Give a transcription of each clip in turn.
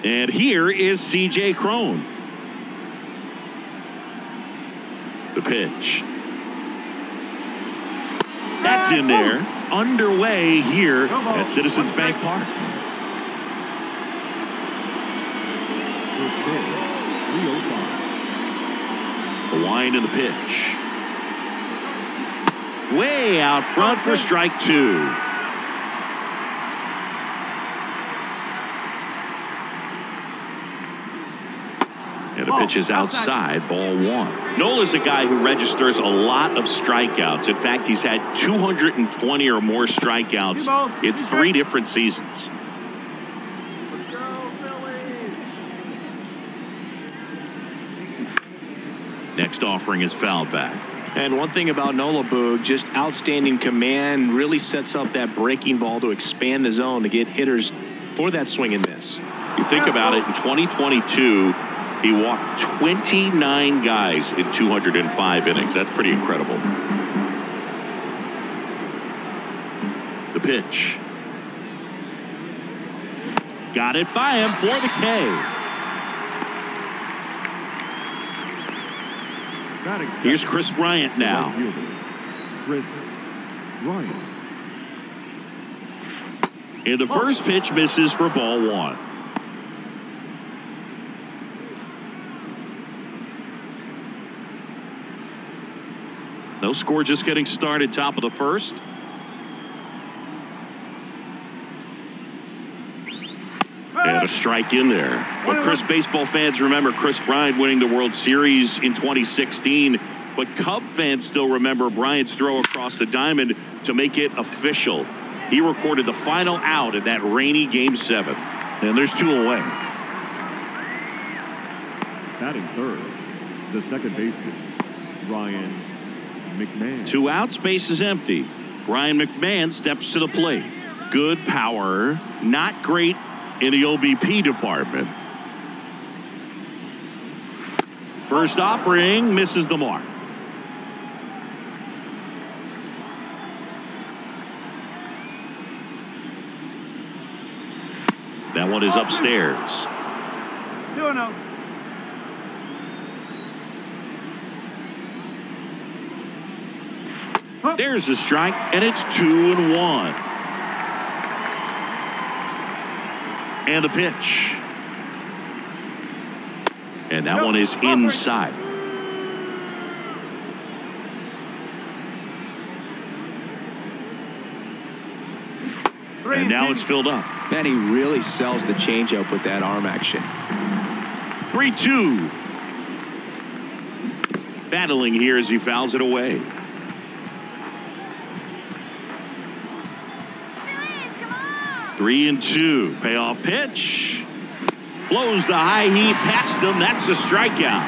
And here is C.J. Cron. The pitch. That's in there. Underway here at Citizens Bank Park. The wind and the pitch. Way out front for strike two. And the pitch is outside, ball one. Nola's a guy who registers a lot of strikeouts. In fact, he's had 220 or more strikeouts in 3 different seasons. Let's go, Phillies. Next offering is fouled back. And one thing about Nola, Boog, just outstanding command, really sets up that breaking ball to expand the zone to get hitters for that swing and miss. You think about it, in 2022, he walked 29 guys in 205 innings. That's pretty incredible. The pitch. Got it by him for the K. Here's Chris Bryant now. Chris Bryant. And the first pitch misses for ball one. No score, just getting started, top of the first. And a strike in there. But Chris, baseball fans remember Chris Bryant winning the World Series in 2016. But Cub fans still remember Bryant's throw across the diamond to make it official. He recorded the final out in that rainy Game 7. And there's 2 away. Batting third, the second baseman, Ryan McMahon. 2 outs, base is empty. Ryan McMahon steps to the plate. Good power, not great in the OBP department. First offering misses the mark. That one is upstairs. 2-0. There's the strike, and it's 2-1. And the pitch. And that one is inside. And now it's filled up. Man, he really sells the changeup with that arm action. 3-2. Battling here as he fouls it away. Three and 2. Payoff pitch. Blows the high heat past him. That's a strikeout.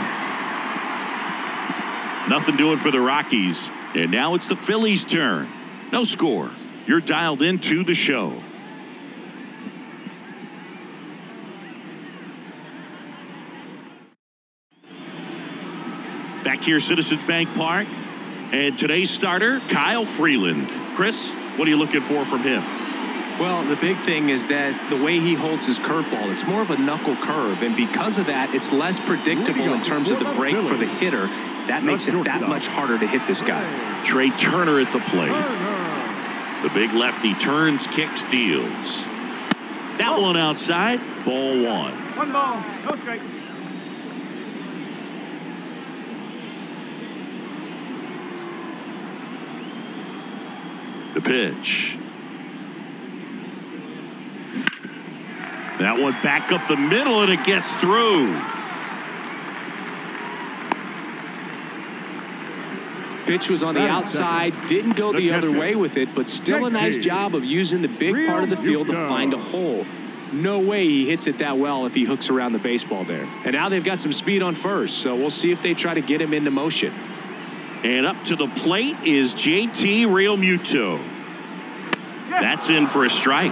Nothing doing for the Rockies. And now it's the Phillies' turn. No score. You're dialed into the show. Back here, Citizens Bank Park. And today's starter, Kyle Freeland. Chris, what are you looking for from him? Well, the big thing is that the way he holds his curveball, it's more of a knuckle curve. And because of that, it's less predictable in terms of the break for the hitter. That makes it that much harder to hit this guy. Trey Turner at the plate. The big lefty turns, kicks, deals. That one outside. Ball one. 1 ball, no strike. The pitch. That one back up the middle, and it gets through. Pitch was on the outside, didn't go the other way with it, but still a nice job of using the big part of the field to find a hole. No way he hits it that well if he hooks around the baseball there. And now they've got some speed on first, so we'll see if they try to get him into motion. And up to the plate is JT Realmuto. That's in for a strike.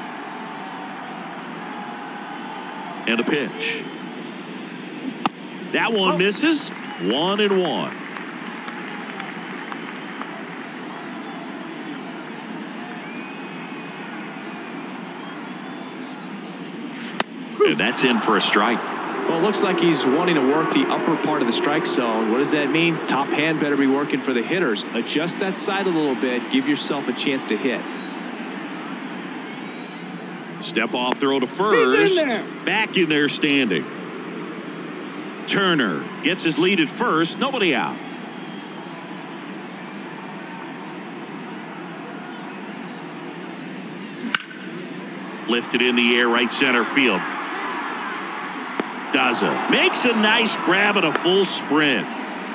And a pitch. That one misses. 1-1. And that's in for a strike. Well, it looks like he's wanting to work the upper part of the strike zone. What does that mean? Top hand better be working for the hitters. Adjust that side a little bit. Give yourself a chance to hit. Step off throw to first. Back in there standing. Turner gets his lead at first. Nobody out. Lifted in the air, right center field. Daza makes a nice grab at a full sprint.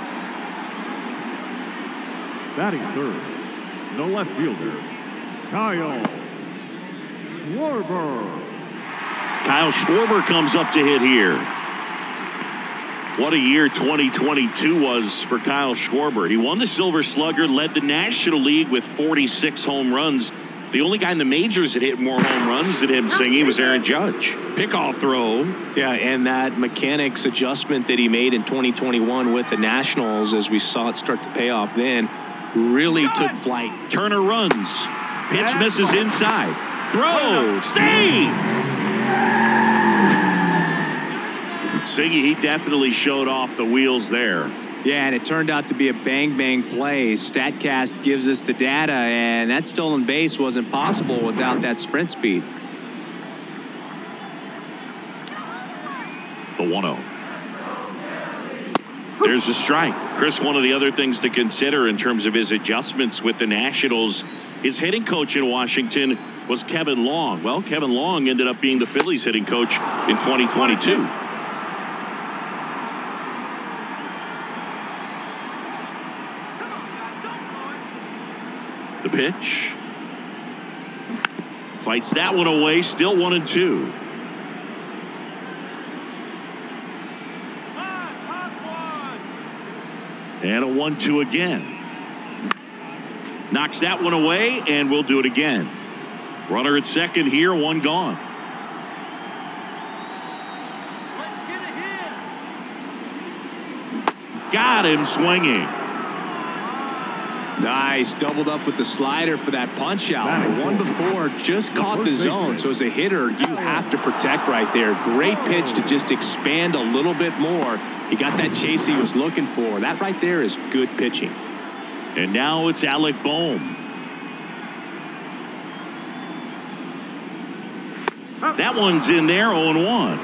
Batting third, the left fielder, Kyle Schwarber. Kyle Schwarber comes up to hit here. What a year 2022 was for Kyle Schwarber. He won the Silver Slugger, led the National League with 46 home runs. The only guy in the majors that hit more home runs than him singing was Aaron Judge. Pickoff throw. Yeah, and that mechanics adjustment that he made in 2021 with the Nationals, as we saw it start to pay off then, really took flight. Turner runs. Pitch misses inside. Throw. Save. Siggy, he definitely showed off the wheels there. Yeah, and it turned out to be a bang-bang play. StatCast gives us the data, and that stolen base wasn't possible without that sprint speed. The 1-0. There's the strike. Chris, one of the other things to consider in terms of his adjustments with the Nationals, his hitting coach in Washington was Kevin Long. Well, Kevin Long ended up being the Phillies hitting coach in 2022. The pitch. Fights that one away. Still 1-2. And a 1-2 again. Knocks that one away, and we'll do it again. Runner at second here, one gone. Got him swinging. Nice, doubled up with the slider for that punch out. The one before just caught the zone. So as a hitter, you have to protect right there. Great pitch to just expand a little bit more. He got that chase he was looking for. That right there is good pitching. And now it's Alec Bohm. That one's in there, 0-1.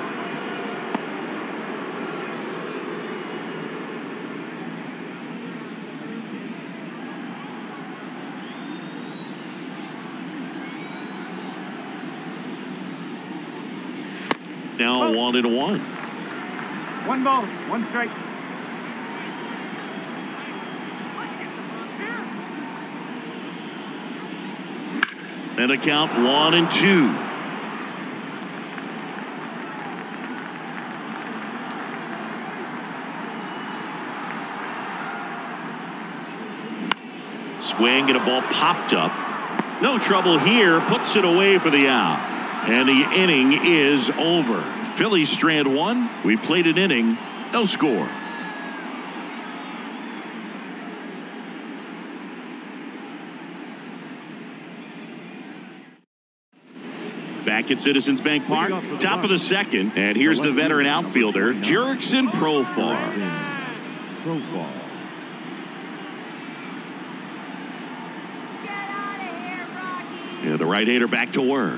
Now 1-1. One ball, one strike. And a count 1-2. Swing and a ball popped up. No trouble here. Puts it away for the out. And the inning is over. Phillies strand one. We played an inning. No score. Back at Citizens Bank Park, top of the second. And here's the veteran outfielder, Jurickson Profar. Yeah, the right-hander back to work.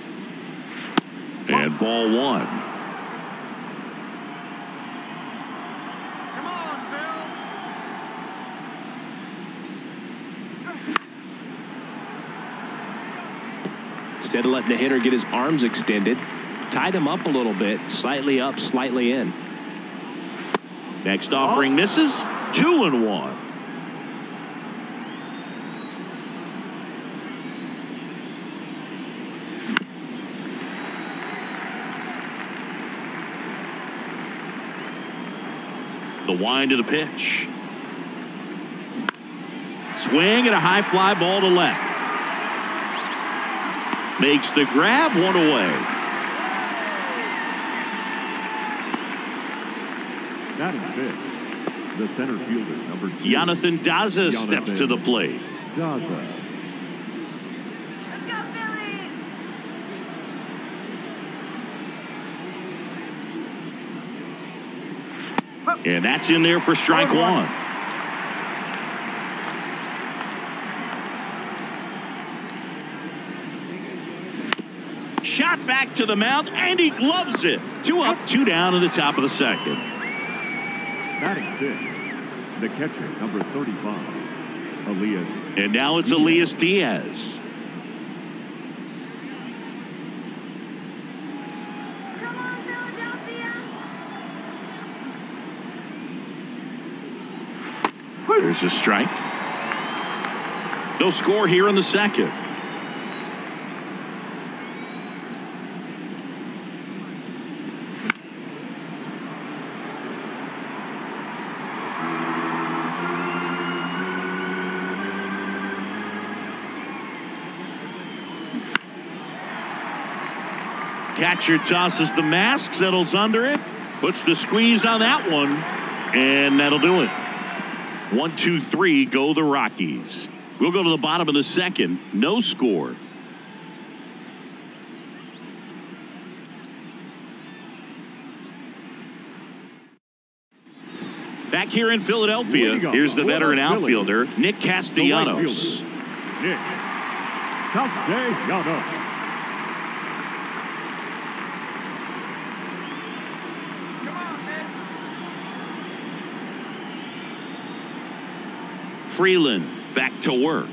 And ball one. Come on, Bill. Instead of letting the hitter get his arms extended, tied him up a little bit, slightly up, slightly in. Next offering misses. 2-1. The wind of the pitch. Swing and a high fly ball to left. Makes the grab, one away. Batting fifth, the center fielder, number 2. Jonathan Daza steps to the plate. Daza. And that's in there for strike 1. Shot back to the mound, and he gloves it. 2 up, 2 down in the top of the second. Batting sixth, the catcher, number 35, Elias. And now it's Elias Diaz. Come on, Philadelphia. There's a strike. No score here in the second. Catcher tosses the mask, settles under it, puts the squeeze on that one, and that'll do it. 1, 2, 3, go the Rockies. We'll go to the bottom of the second. No score. Back here in Philadelphia, here's the veteran outfielder, Nick Castellanos. Nick Castellanos. Freeland back to work.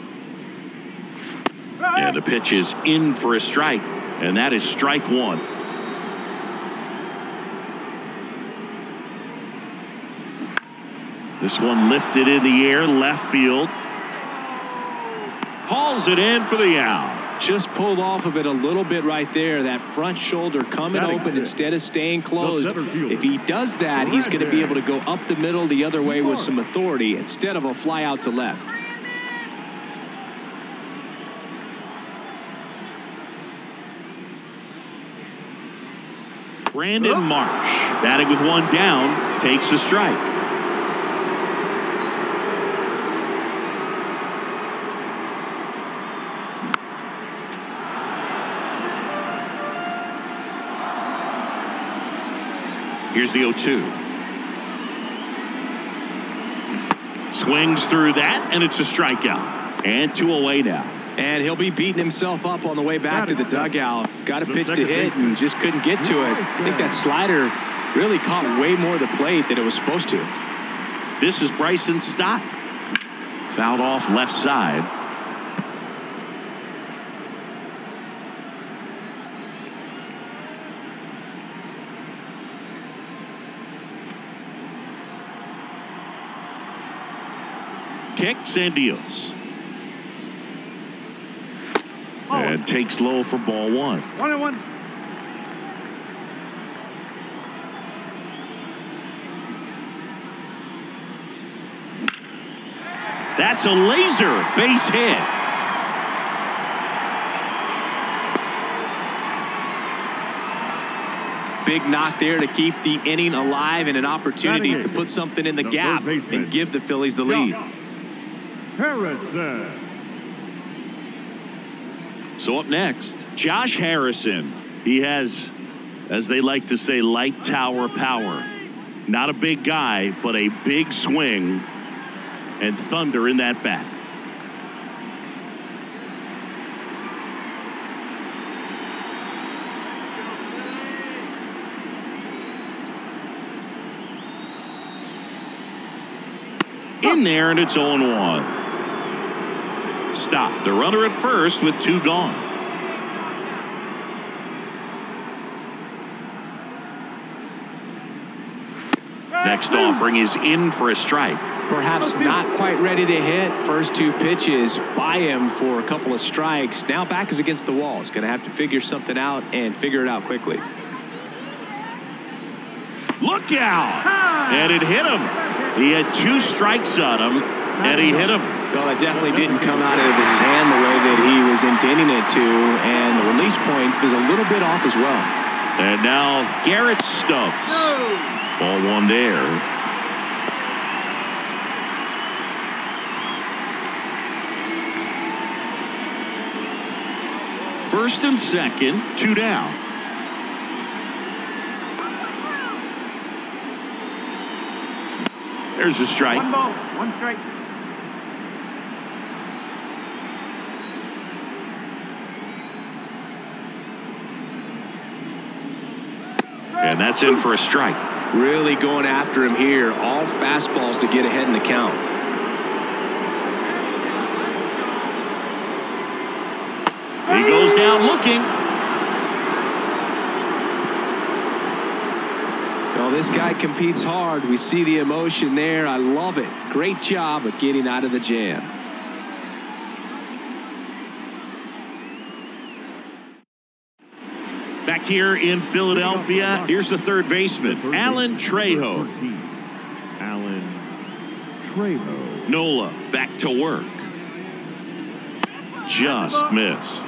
And the pitch is in for a strike, and that is strike 1. This one lifted in the air, left field. Hauls it in for the out. Just pulled off of it a little bit right there. That front shoulder coming open instead of staying closed. If he does that, he's going to be able to go up the middle the other way with some authority instead of a fly out to left. Brandon Marsh, batting with 1 down, takes a strike. Here's the 0-2. Swings through that, and it's a strikeout. And 2 away now. And he'll be beating himself up on the way back to the dugout. Got a pitch to hit and just couldn't get to it. I think that slider really caught way more of the plate than it was supposed to. This is Bryson Stott. Fouled off left side. Kicks and deals. And takes low for ball 1. 1-1. That's a laser base hit. Big knock there to keep the inning alive and an opportunity to put something in the gap and give the Phillies the lead. Harrison. So up next, Josh Harrison. He has, as they like to say, light tower power. Not a big guy, but a big swing and thunder in that bat. In there, and it's 0-1. Stop. The runner at first with 2 gone. Next offering is in for a strike. Perhaps not quite ready to hit. First 2 pitches by him for a couple of strikes. Now back is against the wall. He's going to have to figure something out and figure it out quickly. Look out! And it hit him. He had 2 strikes on him, and he hit him. Well, that definitely didn't come out of his hand the way that he was intending it to, and the release point was a little bit off as well. And now Garrett Stubbs. Ball one there. First and second, 2 down. There's a strike. 1 ball, 1 strike. And that's in for a strike. Really going after him here. All fastballs to get ahead in the count. He goes down looking. Well, this guy competes hard. We see the emotion there. I love it. Great job of getting out of the jam. Back here in Philadelphia, here's the third baseman, Alan Trejo. Alan Trejo. Nola back to work. Just missed.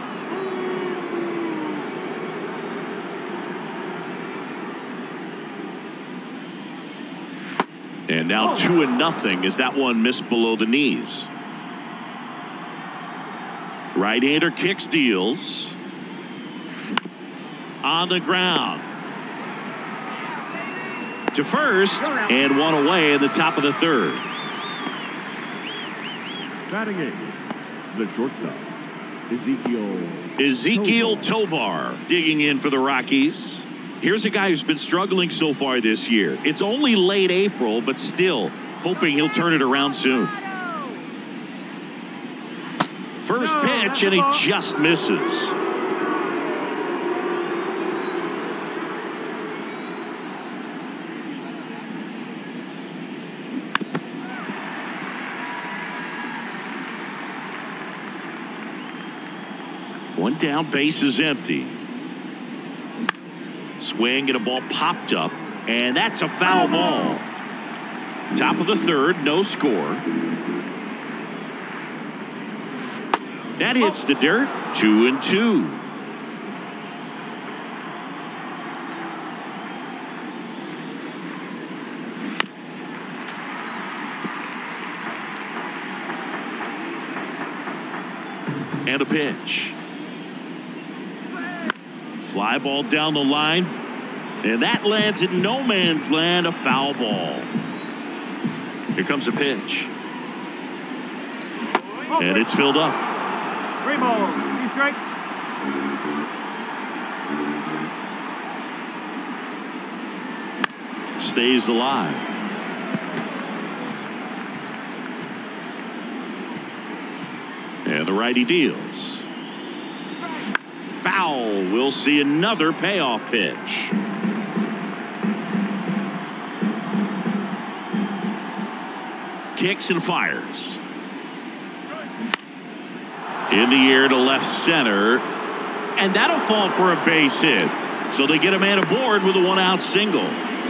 And now 2-0 as that one missed below the knees. Right-hander kicks, deals. On the ground. To first, and one away in the top of the third. Batting eighth, the shortstop, Ezequiel Tovar digging in for the Rockies. Here's a guy who's been struggling so far this year. It's only late April, but still hoping he'll turn it around soon. First pitch, and he just misses. One down, base is empty. Swing and a ball popped up, and that's a foul ball. Top of the third, no score. That hits the dirt. 2-2. And a pitch. Fly ball down the line, and that lands in no man's land, a foul ball. Here comes a pitch. And it's filled up. 3 balls, 2 strikes. Stays alive. And the righty deals. Foul. We'll see another payoff pitch. Kicks and fires. In the air to left center. And that'll fall for a base hit. So they get a man aboard with a 1-out single.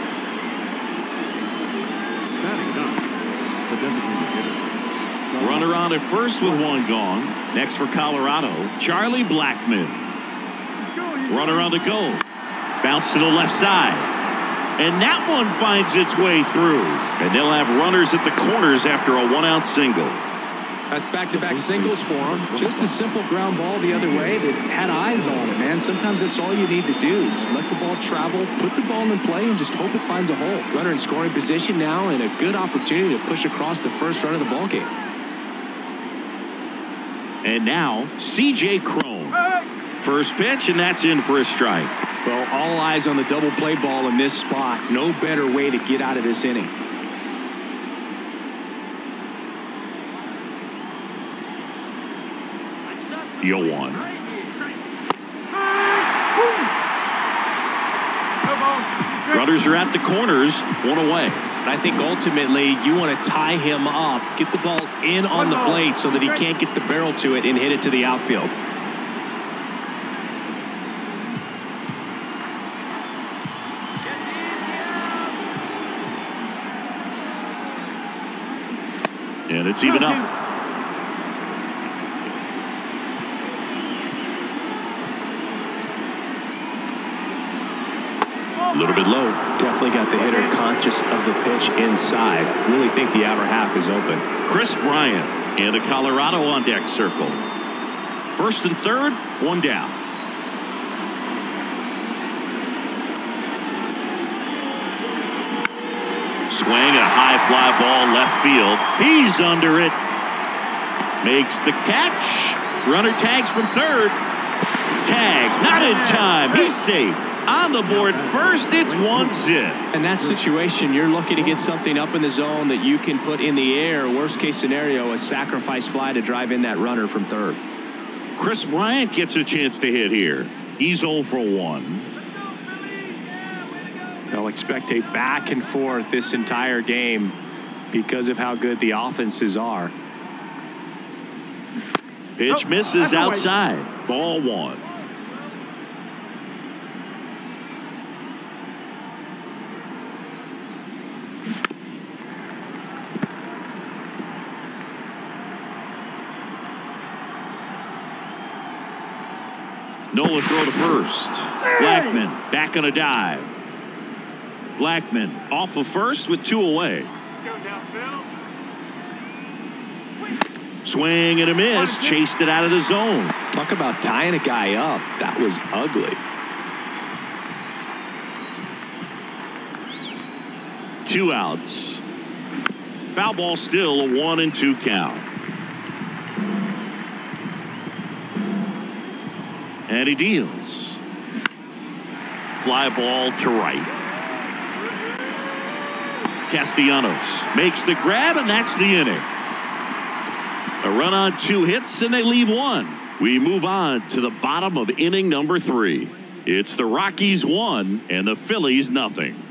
Batting ninth, the designated hitter. Runner on at first with 1 gone. Next for Colorado, Charlie Blackmon. Runner on the go. Bounce to the left side. And that one finds its way through. And they'll have runners at the corners after a 1-out single. That's back-to-back singles for him. Just a simple ground ball the other way that had eyes on it, man. Sometimes that's all you need to do. Just let the ball travel, put the ball in play, and just hope it finds a hole. Runner in scoring position now, and a good opportunity to push across the first run of the ball game. And now, C.J. Cron. First pitch, and that's in for a strike. Well, all eyes on the double play ball in this spot. No better way to get out of this inning. Yoan. Runners are at the corners, 1 away. But I think ultimately you want to tie him up, get the ball in on the plate so that he can't get the barrel to it and hit it to the outfield. And it's even up. A little bit low. definitely got the hitter conscious of the pitch inside. Really think the outer half is open. Chris Bryant and the Colorado on deck circle. First and third, one down. Swing, a high fly ball left field. He's under it. Makes the catch. Runner tags from third. Tag, not in time. He's safe. On the board first, it's 1-0. In that situation, you're looking to get something up in the zone that you can put in the air. Worst case scenario, a sacrifice fly to drive in that runner from third. Chris Bryant gets a chance to hit here. He's 0 for 1. They'll expect a back and forth this entire game because of how good the offenses are. Pitch misses outside. Ball 1. Nola throw to first. Blackman back on a dive. Blackman off of first with 2 away. Swing and a miss. Chased it out of the zone. Talk about tying a guy up. That was ugly. 2 outs. Foul ball still, a 1-2 count. And he deals. Fly ball to right. Castellanos makes the grab, and that's the inning. A run on 2 hits, and they leave 1. We move on to the bottom of inning number 3. It's the Rockies 1 and the Phillies nothing.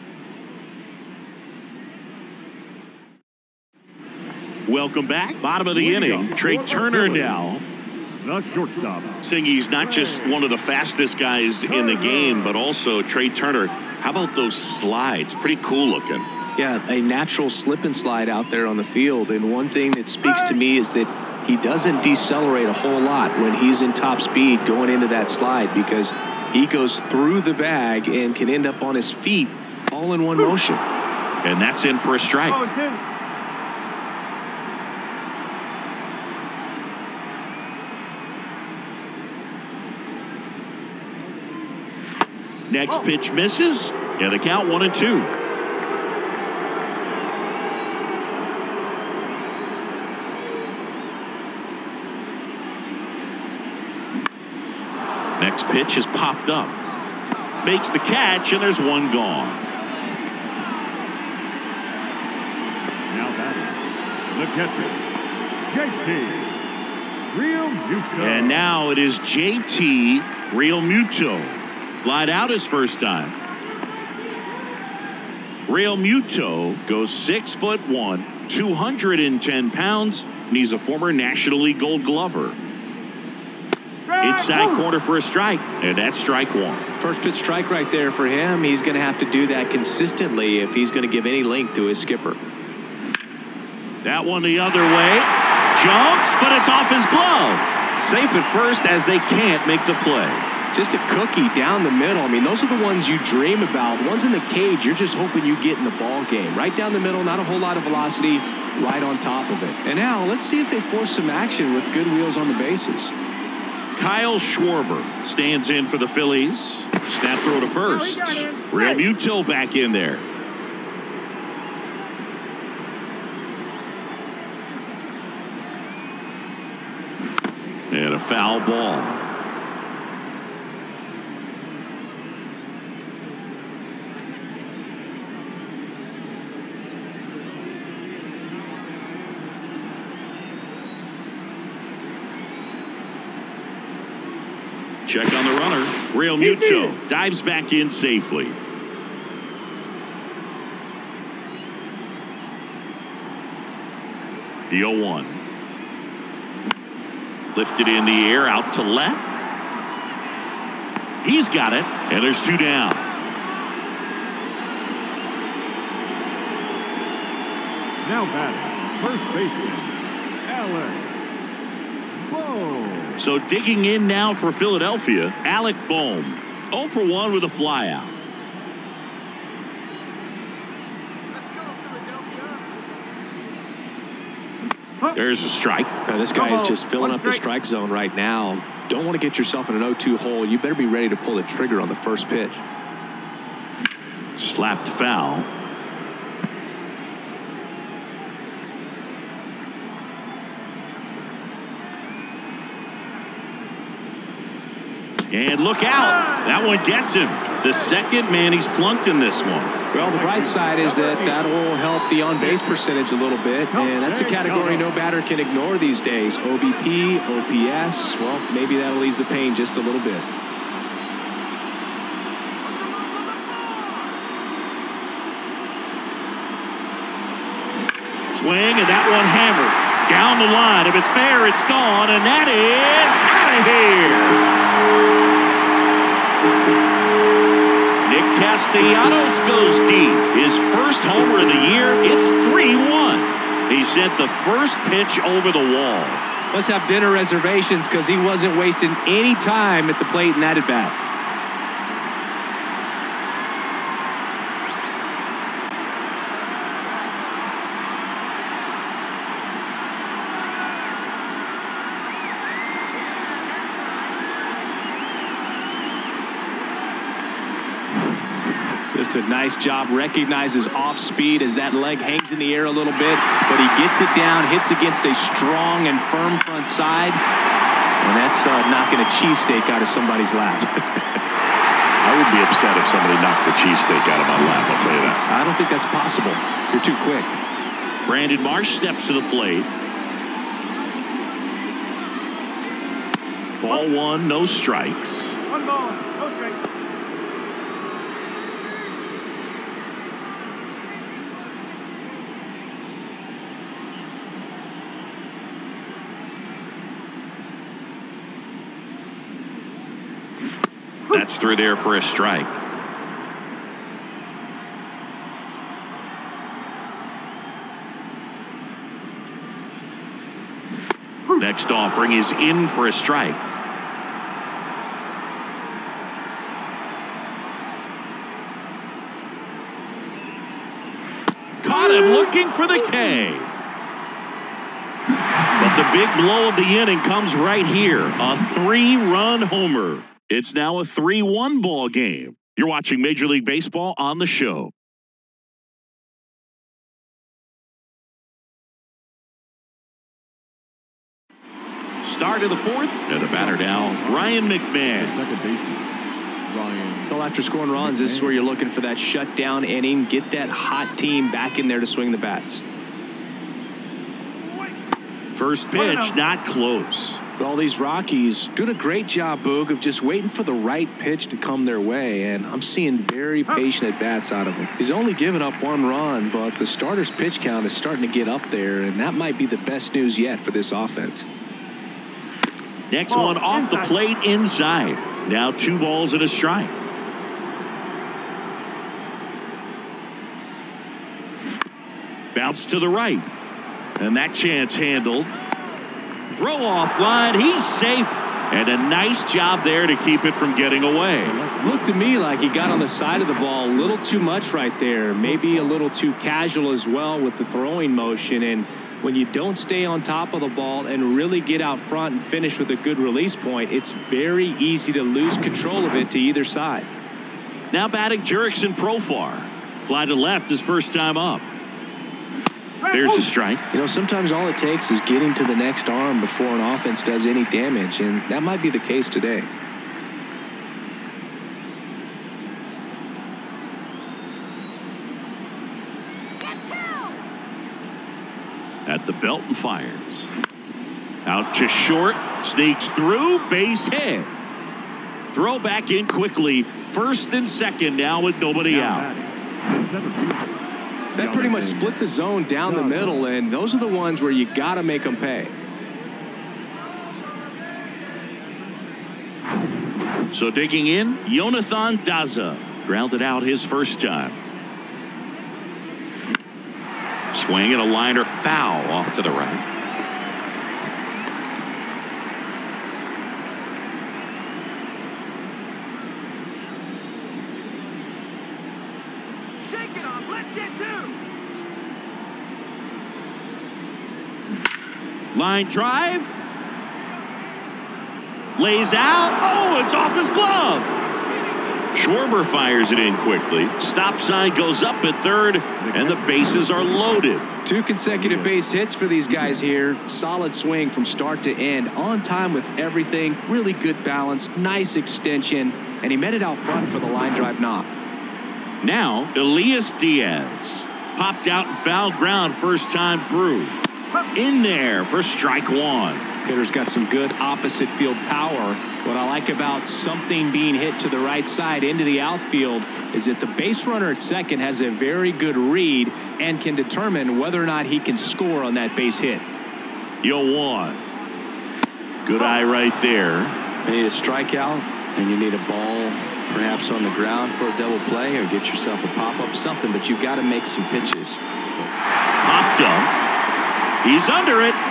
Welcome back. Bottom of the inning. Trey Turner now. The shortstop. Saying he's not just one of the fastest guys in the game, but also Trey Turner. How about those slides? Pretty cool looking. Yeah, a natural slip and slide out there on the field. And one thing that speaks to me is that he doesn't decelerate a whole lot when he's in top speed going into that slide, because he goes through the bag and can end up on his feet all in one motion. And that's in for a strike. Next pitch misses, and the count 1-2. Next pitch is popped up. Makes the catch, and there's 1 gone. Now batting, the catcher, JT Realmuto. And now it is JT Realmuto. Flied out his first time. Realmuto goes 6'1", 210 pounds, and he's a former National League Gold Glover. Inside corner for a strike, and that's strike 1. First pitch strike right there for him. He's going to have to do that consistently if he's going to give any length to his skipper. That one the other way. Jumps, but it's off his glove. Safe at first as they can't make the play. Just a cookie down the middle. I mean, those are the ones you dream about. Ones in the cage, you're just hoping you get in the ball game. Right down the middle, not a whole lot of velocity, right on top of it. And now, let's see if they force some action with good wheels on the bases. Kyle Schwarber stands in for the Phillies. Snap throw to first. Realmuto back in there. And a foul ball. Check on the runner. Realmuto dives back in safely. The 0-1. Lifted in the air out to left. He's got it, and there's 2 down. Now batting, first baseman, Alec Bohm. So digging in now for Philadelphia, Alec Bohm. 0 for 1 with a flyout. There's a strike. Now, this guy is just filling up the strike zone right now. Don't want to get yourself in an 0-2 hole. You better be ready to pull the trigger on the first pitch. Slapped foul. And look out. That one gets him. The second man he's plunked in this one. Well, the bright side is that will help the on-base percentage a little bit, and that's a category no batter can ignore these days. OBP, OPS, well, maybe that'll ease the pain just a little bit. Swing, and that one hammered. Down the line. If it's fair, it's gone, and that is out of here. Nick Castellanos goes deep. His first homer of the year. It's 3-1. He sent the first pitch over the wall. Must have dinner reservations because he wasn't wasting any time at the plate in that at-bat. Just a nice job. Recognizes off speed as that leg hangs in the air a little bit, but he gets it down, hits against a strong and firm front side, and that's knocking a cheesesteak out of somebody's lap. I would be upset if somebody knocked the cheesesteak out of my lap, I'll tell you that. I don't think that's possible. You're too quick. Brandon Marsh steps to the plate. Ball one, no strikes. One ball, no strike. That's through there for a strike. Next offering is in for a strike. Caught him looking for the K. But the big blow of the inning comes right here. A 3-run homer. It's now a 3-1 ball game. You're watching Major League Baseball on the show. Start of the fourth, and the batter now, Ryan McMahon. Second baseman, Ryan. Well, after scoring runs, this is where you're looking for that shutdown inning. Get that hot team back in there to swing the bats. First pitch, not close. Well, these Rockies doing a great job, Boog, of just waiting for the right pitch to come their way, and I'm seeing very patient at-bats out of him. He's only given up 1 run, but the starter's pitch count is starting to get up there, and that might be the best news yet for this offense. Next one off the plate inside. Now 2 balls and a strike. Bounce to the right. And that chance handled. Throw off line. He's safe. And a nice job there to keep it from getting away. Looked to me like he got on the side of the ball a little too much right there. Maybe a little too casual as well with the throwing motion. And when you don't stay on top of the ball and really get out front and finish with a good release point, it's very easy to lose control of it to either side. Now batting Jurickson Profar. Fly to left his first time up. There's a strike. You know, sometimes all it takes is getting to the next arm before an offense does any damage, and that might be the case today. At the belt and fires. Out to short. Sneaks through. Base hit. Throw back in quickly. First and second now with nobody out. That pretty much split the zone down the middle, and those are the ones where you got to make them pay. So digging in, Jonathan Daza grounded out his first time. Swing and a liner foul off to the right. Line drive. Lays out. Oh, it's off his glove. Schwarber fires it in quickly. Stop sign goes up at third, and the bases are loaded. 2 consecutive base hits for these guys here. Solid swing from start to end. On time with everything. Really good balance. Nice extension. And he met it out front for the line drive knock. Now, Elias Diaz. Popped out and foul ground first time through. In there for strike 1. Hitter's got some good opposite field power. What I like about something being hit to the right side into the outfield is that the base runner at second has a very good read and can determine whether or not he can score on that base hit. 0-1. Good eye right there. You need a strikeout and you need a ball perhaps on the ground for a double play or get yourself a pop-up, something, but you've got to make some pitches. Popped up. He's under it.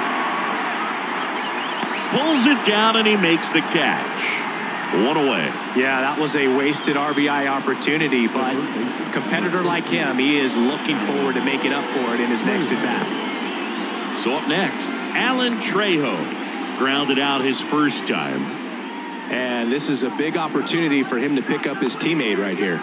Pulls it down and he makes the catch. 1 away. Yeah, that was a wasted RBI opportunity, but a competitor like him, he is looking forward to making up for it in his next at bat. So up next, Alan Trejo grounded out his first time. And this is a big opportunity for him to pick up his teammate right here.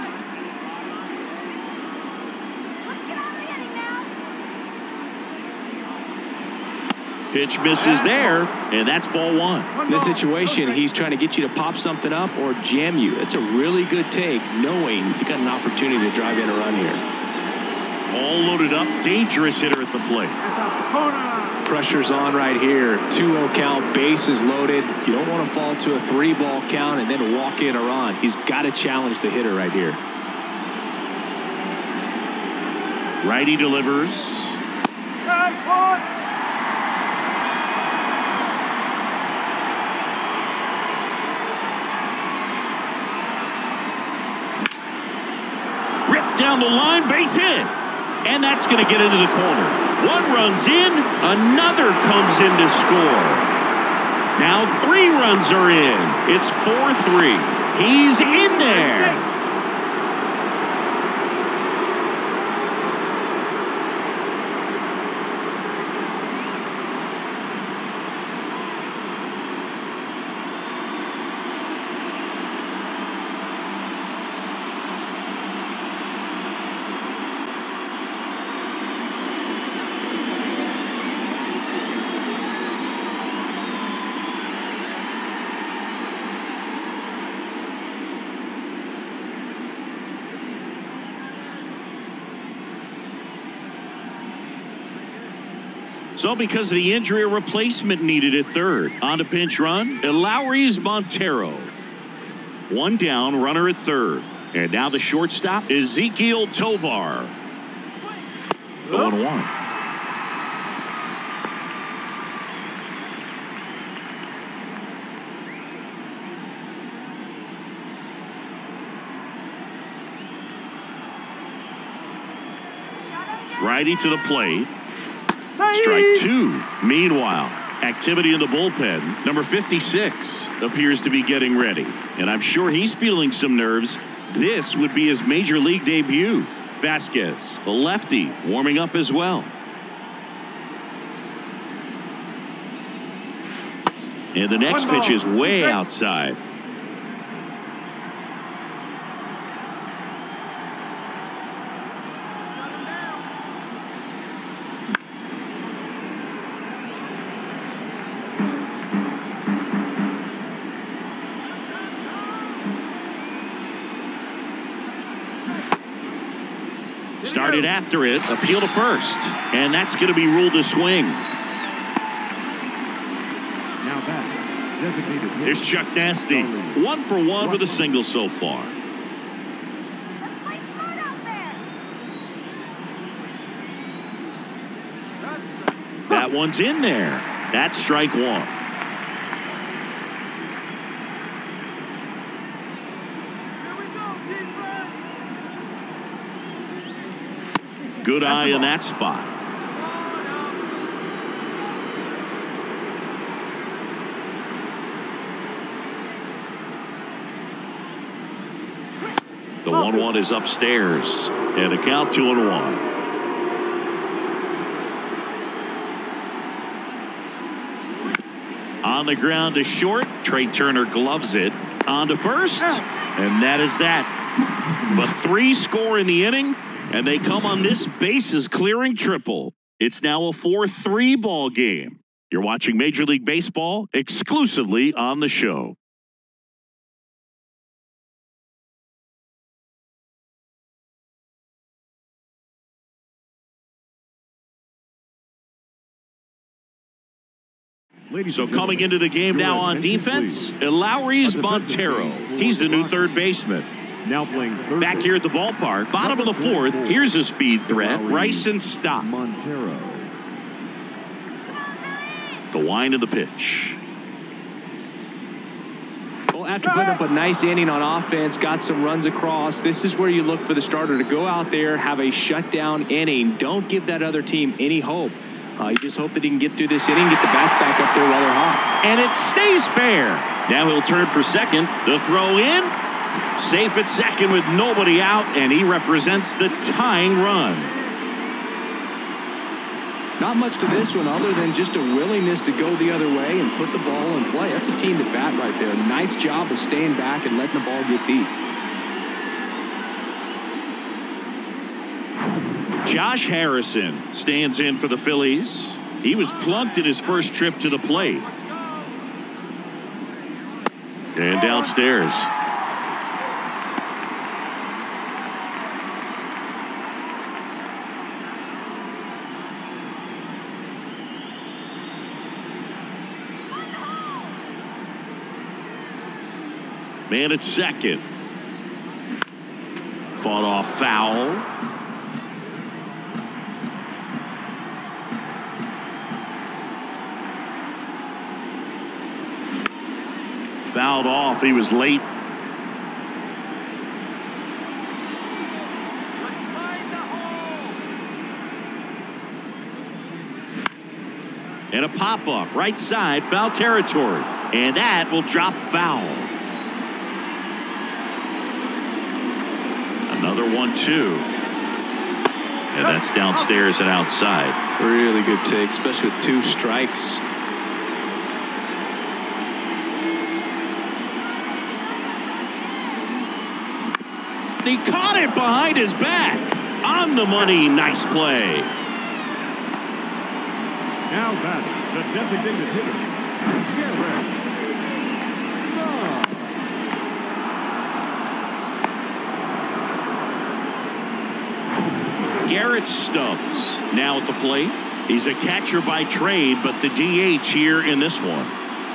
Pitch misses there, and that's ball 1. In this situation, he's trying to get you to pop something up or jam you. It's a really good take, knowing you got an opportunity to drive in a run here. All loaded up, dangerous hitter at the plate. Pressure's on right here. 2-0 count, bases loaded. You don't want to fall to a 3-ball count and then walk in or on. He's got to challenge the hitter right here. Righty delivers. Down the line, base hit. And that's going to get into the corner. 1 runs in, another comes in to score. Now 3 runs are in. It's 4-3. He's in there. So because of the injury, a replacement needed at third. On to pinch run, Eleuris Montero. 1 down, runner at third. And now the shortstop, Ezequiel Tovar. 0-1. Righty to the plate. Strike 2. Meanwhile, activity in the bullpen. Number 56 appears to be getting ready. And I'm sure he's feeling some nerves. This would be his major league debut. Vasquez, the lefty, warming up as well. And the next pitch is way outside. Started after it, appeal to first, and that's going to be ruled a swing. Now back, designated hitter. Here's Chuck Nasty, 1 for 1 with a single so far. That one's in there. That's strike 1. Good eye in that spot. The 1-1 is upstairs, and a count 2-1. On the ground to short. Trey Turner gloves it. On to first. And that is that. But 3 score in the inning, and they come on this bases clearing triple. It's now a 4-3 ball game. You're watching Major League Baseball exclusively on the show. So coming into the game now on defense, Lowry's Montero. He's the new third baseman. Now playing third back here at the ballpark, bottom of the 4th. Here's a speed threat, Bryson Stott. Montero. The wind of the pitch. Well, after putting up a nice inning on offense, got some runs across, this is where you look for the starter to go out there, have a shutdown inning. Don't give that other team any hope. You just hope that he can get through this inning, get the bats back up there while they're hot. And it stays fair. Now he'll turn for second. The throw in. Safe at second with nobody out, and he represents the tying run. Not much to this one other than just a willingness to go the other way and put the ball in play. That's a team to bat right there. Nice job of staying back and letting the ball get deep. Josh Harrison stands in for the Phillies. He was plunked in his first trip to the plate. And downstairs. Man at second. Fought off foul. Fouled off. He was late. And a pop-up. Right side. Foul territory. And that will drop foul. Another 1-2. And that's downstairs and outside. Really good take, especially with 2 strikes. He caught it behind his back. On the money. Nice play. Now batting, the designated hitter, Garrett. Garrett Stubbs now at the plate. He's a catcher by trade, but the DH here in this one.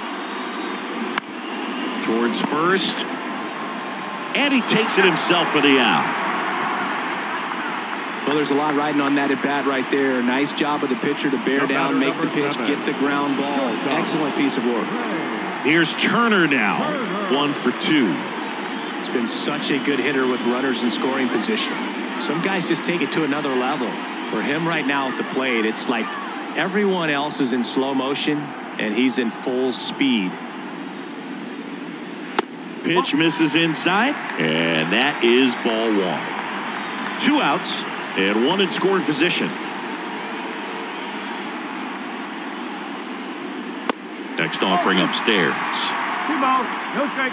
Towards first. And he takes it himself for the out. Well, there's a lot riding on that at bat right there. Nice job of the pitcher to bear down, make the pitch, get the ground ball. Excellent piece of work. Here's Turner now. 1 for 2. He's been such a good hitter with runners in scoring position. Some guys just take it to another level. For him right now at the plate, it's like everyone else is in slow motion and he's in full speed. Pitch misses inside, and that is ball 1. 2 outs and 1 in scoring position. Next offering upstairs. 2 balls, no strike.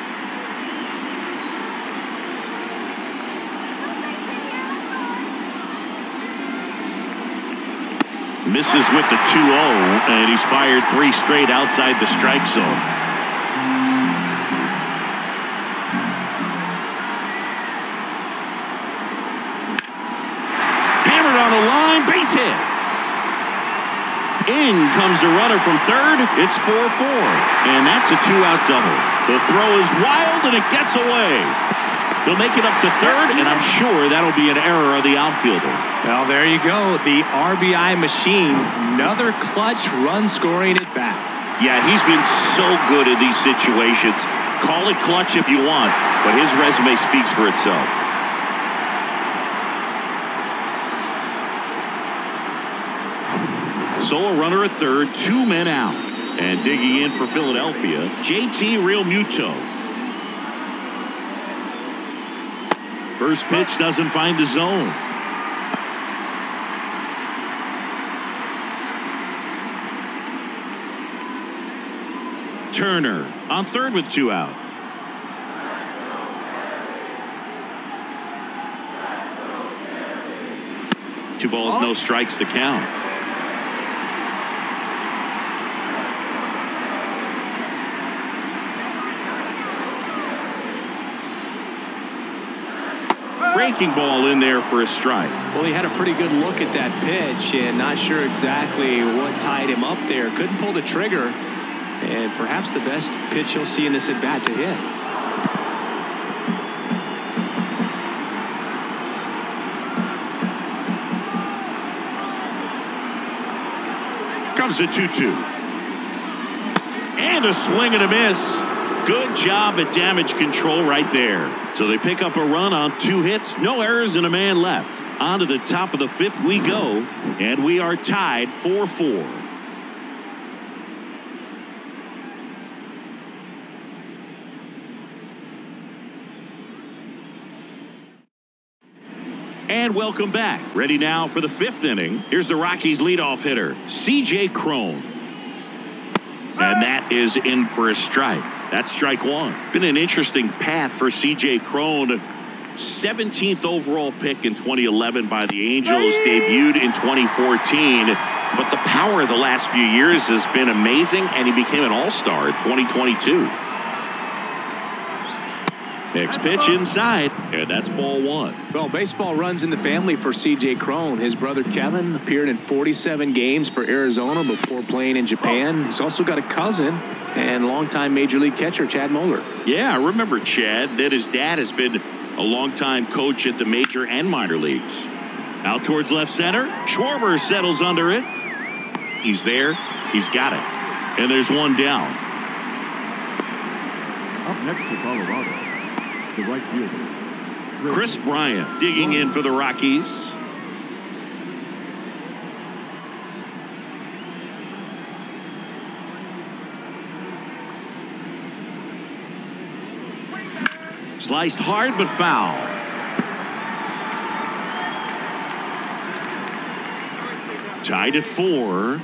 Misses with the 2-0, and he's fired 3 straight outside the strike zone. Hammered on the line, base hit. In comes the runner from third. It's 4-4, and that's a 2-out double. The throw is wild, and it gets away. They'll make it up to third, and I'm sure that'll be an error of the outfielder. Well, there you go. The RBI machine. Another clutch run scoring at bat. Yeah, he's been so good in these situations. Call it clutch if you want, but his resume speaks for itself. So a runner at third, 2 men out. And digging in for Philadelphia, JT Realmuto. First pitch doesn't find the zone. Turner on third with 2 out. Two balls, no strikes to count. Breaking ball in there for a strike. Well, he had a pretty good look at that pitch and not sure exactly what tied him up there. Couldn't pull the trigger, and perhaps the best pitch you'll see in this at bat to hit. Comes the 2-2. And a swing and a miss. Good job at damage control right there. So they pick up a run on 2 hits, no errors, and a man left. On to the top of the 5th we go, and we are tied 4-4. And welcome back. Ready now for the 5th inning. Here's the Rockies leadoff hitter, C.J. Cron. And that is in for a strike. That's strike 1. Been an interesting path for C.J. Cron. 17th overall pick in 2011 by the Angels. Debuted in 2014. But the power of the last few years has been amazing, and he became an all-star in 2022. Next pitch inside, and that's ball 1. Well, baseball runs in the family for C.J. Cron. His brother Kevin appeared in 47 games for Arizona before playing in Japan. He's also got a cousin and longtime Major League catcher Chad Moeller. Yeah, I remember Chad. That his dad has been a longtime coach at the major and minor leagues. Out towards left center. Schwarber settles under it. He's there. He's got it. And there's one down. Up next to Colorado, the right fielder, Chris Bryant digging in for the Rockies. Sliced hard but foul. Tied at 4.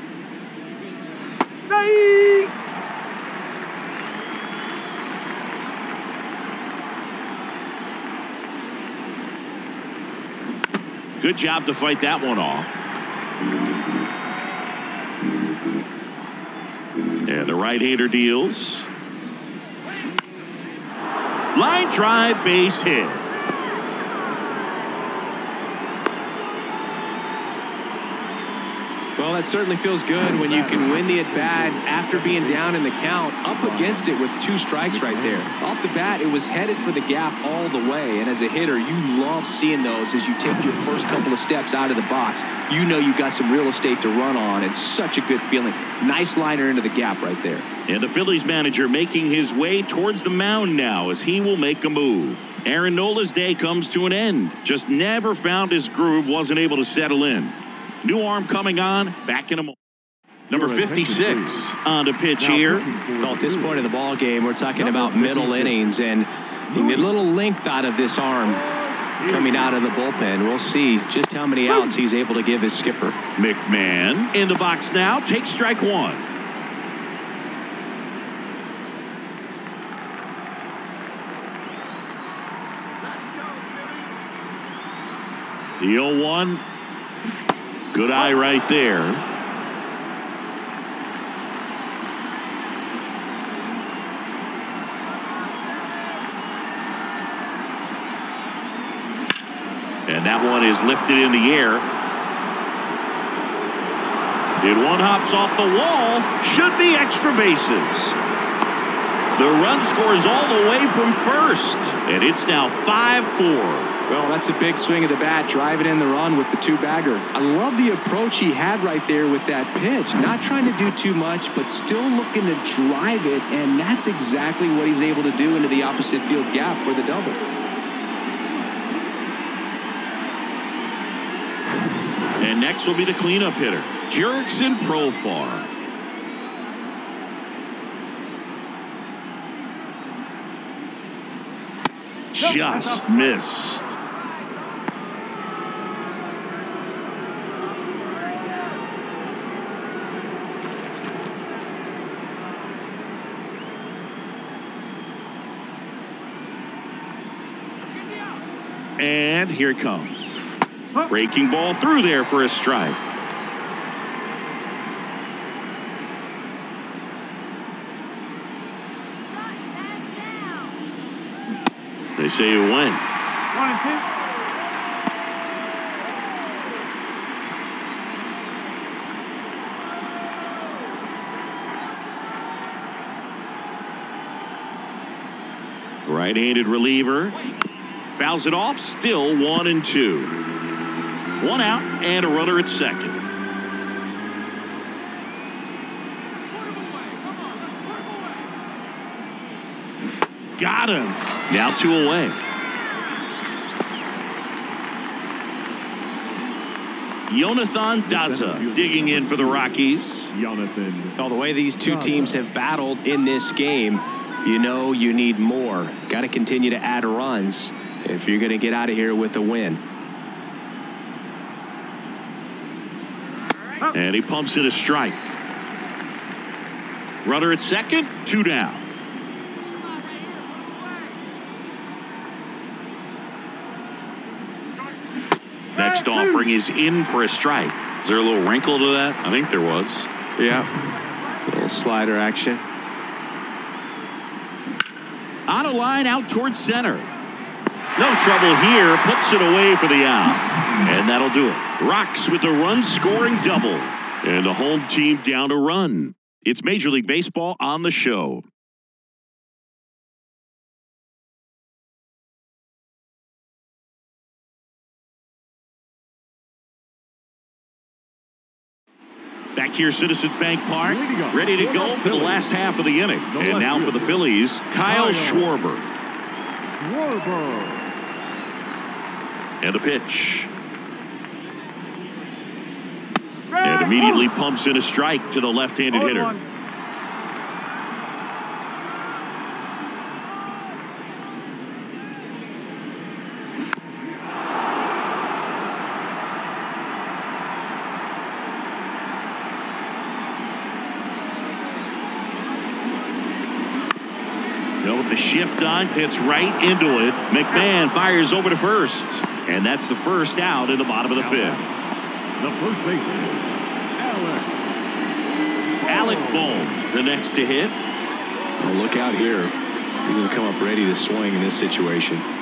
Good job to fight that one off. And the right-hander deals. Line drive, base hit. Well, that certainly feels good when you can win the at-bat after being down in the count, up against it with 2 strikes right there. Off the bat, it was headed for the gap all the way, and as a hitter, you love seeing those as you take your first couple of steps out of the box. You know you've got some real estate to run on. It's such a good feeling. Nice liner into the gap right there. And the Phillies manager making his way towards the mound now as he will make a move. Aaron Nola's day comes to an end. Just never found his groove, wasn't able to settle in. New arm coming on, back in a moment. Number 56 on the pitch here. Well, at this point in the ball game, we're talking about middle innings, and you need a little length out of this arm coming out of the bullpen. We'll see just how many outs he's able to give his skipper. McMahon in the box now, takes strike 1. The 0-1. Good eye right there. And that one is lifted in the air. And one hops off the wall. Should be extra bases. The run scores all the way from first. And it's now 5-4. Well, that's a big swing of the bat, driving in the run with the 2-bagger. I love the approach he had right there with that pitch. Not trying to do too much, but still looking to drive it, and that's exactly what he's able to do into the opposite field gap for the double. And next will be the cleanup hitter, Jurickson Profar. Just missed. And here it comes. Breaking ball through there for a strike. They say it went. 1-2. Right-handed reliever. Fouls it off. Still 1-2. 1 out and a runner at second. Got him. Now 2 away. Jonathan Daza digging in for the Rockies. Well, the way these two teams have battled in this game, you know you need more. Got to continue to add runs if you're going to get out of here with a win. And he pumps it a strike. Runner at second, 2 down. Next offering is in for a strike. Is there a little wrinkle to that? I think there was. Yeah. A little slider action. On a line out towards center. No trouble here. Puts it away for the out. And that'll do it. Rocks with the run-scoring double. And the home team down a run. It's Major League Baseball on the show. Back here, Citizens Bank Park, ready to go for the last half of the inning. And now for the Phillies, Kyle Schwarber. And a pitch. And immediately pumps in a strike to the left-handed hitter. With the shift on, hits right into it. McMahon fires over to first. And that's the first out in the bottom of the fifth. The first baseman, Alec Bohm, the next to hit. Well, look out here. He's going to come up ready to swing in this situation.